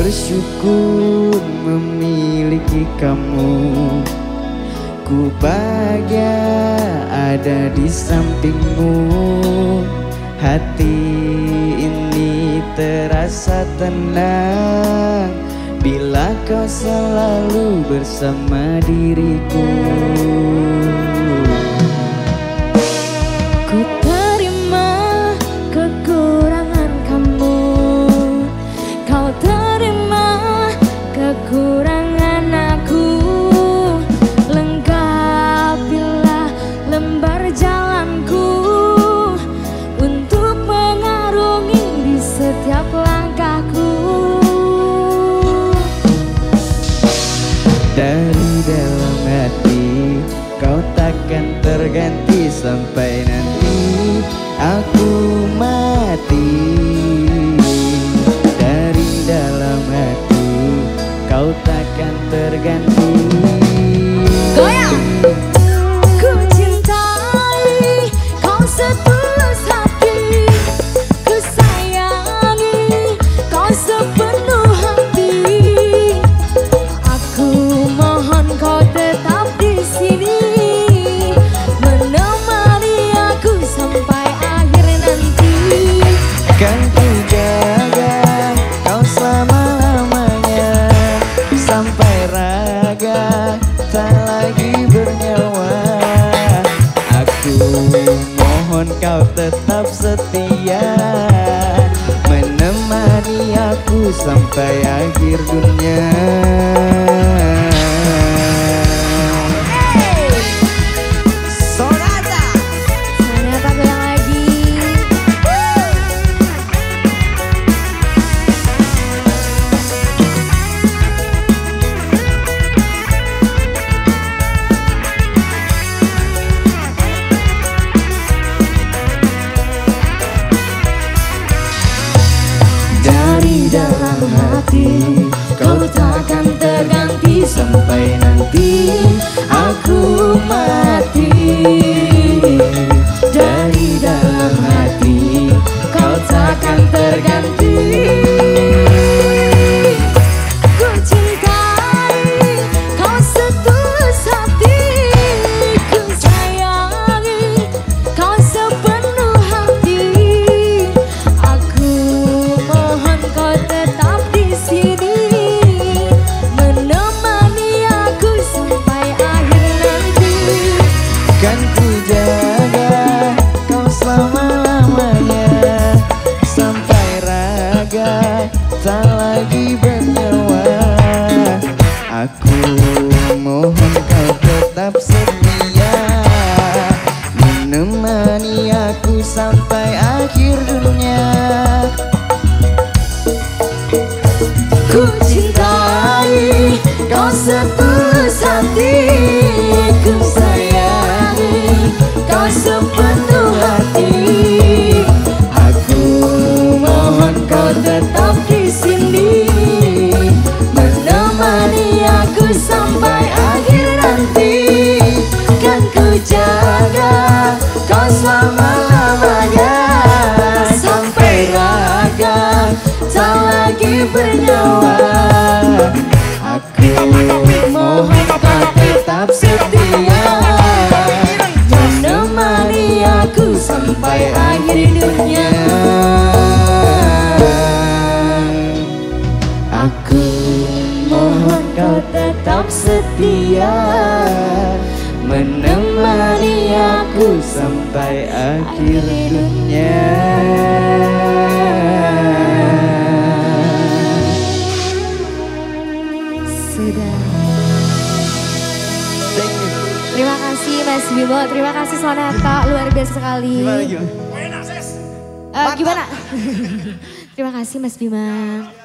bersyukur memiliki kamu. Ku bahagia ada di sampingmu. Hati ini terasa tenang bila kau selalu bersama diriku. Ku terima kekurangan kamu, kau terima kekurangan aku. Lengkapilah lembar jalanku untuk mengarungi di setiap langkahku. Dari dalam hati kau takkan terganti sampai nanti aku mati. Dari dalam hati kau takkan terganti. Goyang! Ku cintai kau setulus hati, ku sayangi kau sepenuh hati. Aku mohon kau tetap di sini, menemani aku sampai akhir nanti. Kan ku jaga kau selama-lamanya sampai raga tak lagi bernyawa. Aku mohon kau tetap setia, menemani aku sampai akhir dunia. Sonata goyang lagi. Dari dalam hati kau takkan terganti sampai nanti aku mati. Dari dalam hati kau takkan terganti. Ku cintai kau setulus hati, ku sayangi kau sepenuh hati. Aku mohon kau tetap di sini, menemani aku sampai akhir nanti. Kan ku jaga kau selama-lamanya sampai raga tak lagi bernyawa. Aku mohon kau tetap setia, menemani aku sampai akhir dunia. Ku cintai kau setulus hati, ku sayangi kau sepenuh hati. Aku mohon kau tetap di sini, menemani aku sampai akhir nanti. Kan ku jaga kau selama-lamanya sampai raga tak lagi bernyawa. Aku mohon kau tetap setia, menemani aku sampai akhir dunia. Aku mohon kau tetap setia, menemani aku sampai akhir dunia. Sudah. Terima kasih Mas Bimo, terima kasih Sonata, luar biasa sekali. Gimana? Gimana? Terima kasih Mas Bima.